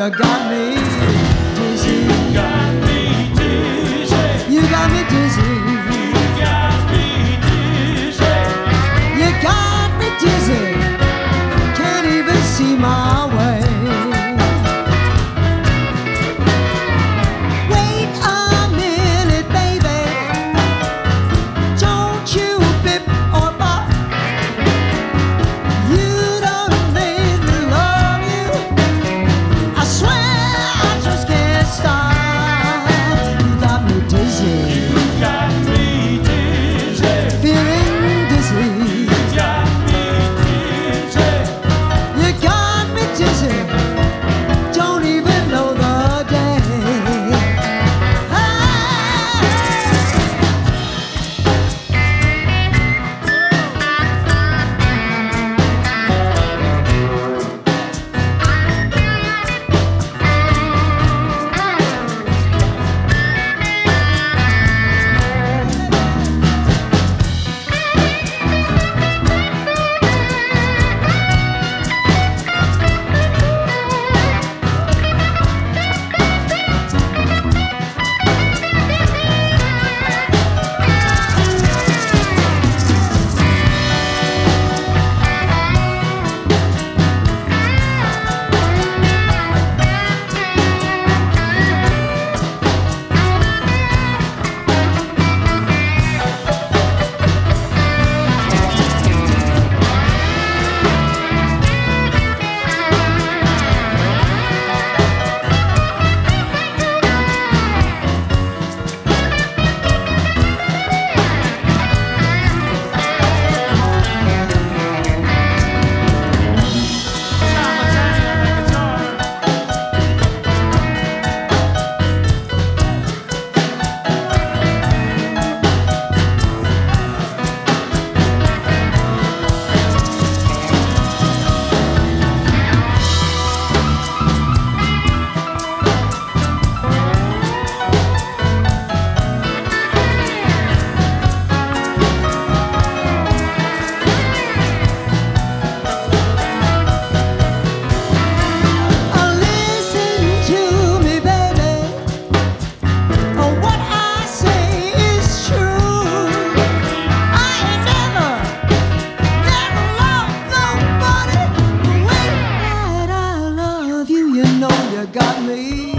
you got me dizzy. You got me dizzy. You got me dizzy. You got me dizzy. You got me dizzy. Can't even see my way. Wait a minute, baby. Don't you bip or bop. You don't make me love you. I swear I just can't stop. You got me dizzy. You got me dizzy. Feeling dizzy. You got me dizzy. You got me dizzy. Don't even know the day. Got me